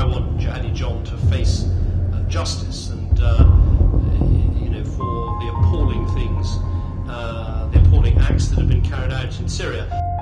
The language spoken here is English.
I want Jihadi John to face justice, and for the appalling things, the appalling acts that have been carried out in Syria.